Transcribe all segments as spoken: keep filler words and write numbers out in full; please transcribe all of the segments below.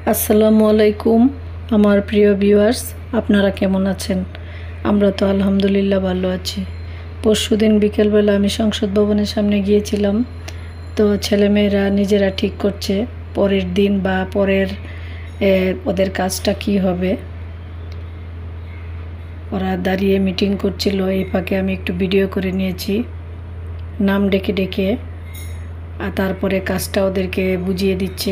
আসসালামু আলাইকুম আমার প্রিয় ভিউয়ার্স, আপনারা কেমন আছেন? আমরা তো আলহামদুলিল্লাহ ভালো আছি। পরশুদিন বিকেলবেলা আমি সংসদ ভবনের সামনে গিয়েছিলাম। তো ছেলেমেয়েরা নিজেরা ঠিক করছে পরের দিন বা পরের ওদের কাজটা কি হবে। ওরা দাঁড়িয়ে মিটিং করছিল, এই ফাঁকে আমি একটু ভিডিও করে নিয়েছি, নাম ডেকে ডেকে, আর তারপরে কাজটা ওদেরকে বুঝিয়ে দিচ্ছে।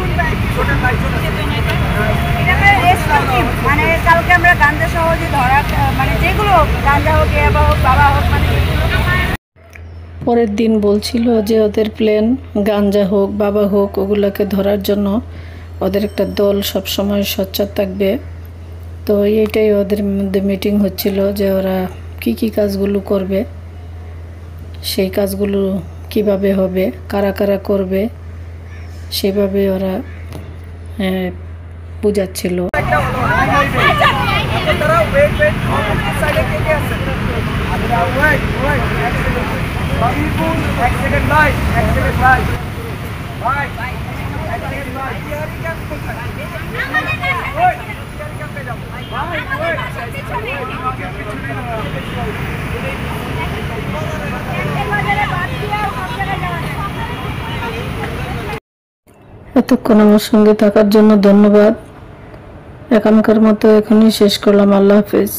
মানে কালকে আমরা গাঞ্জা সহজে ধরা, মানে যেগুলো গাঞ্জা হোক বা হোক বাবা হোক, মানে পরের দিন বলছিল যে ওদের প্ল্যান গাঞ্জা হোক বাবা হোক ওগুলোকে ধরার জন্য ওদের একটা দল সব সময় সোচ্চার থাকবে। তো এইটাই ওদের মধ্যে মিটিং হচ্ছিল যে ওরা কি কি কাজগুলো করবে, সেই কাজগুলো কিভাবে হবে, কারা কারা করবে, সেভাবে ওরা বুঝাচ্ছিল। এতক্ষণ আমার সঙ্গে থাকার জন্য ধন্যবাদ। এখনকার মতো এখনই শেষ করলাম। আল্লাহ হাফেজ।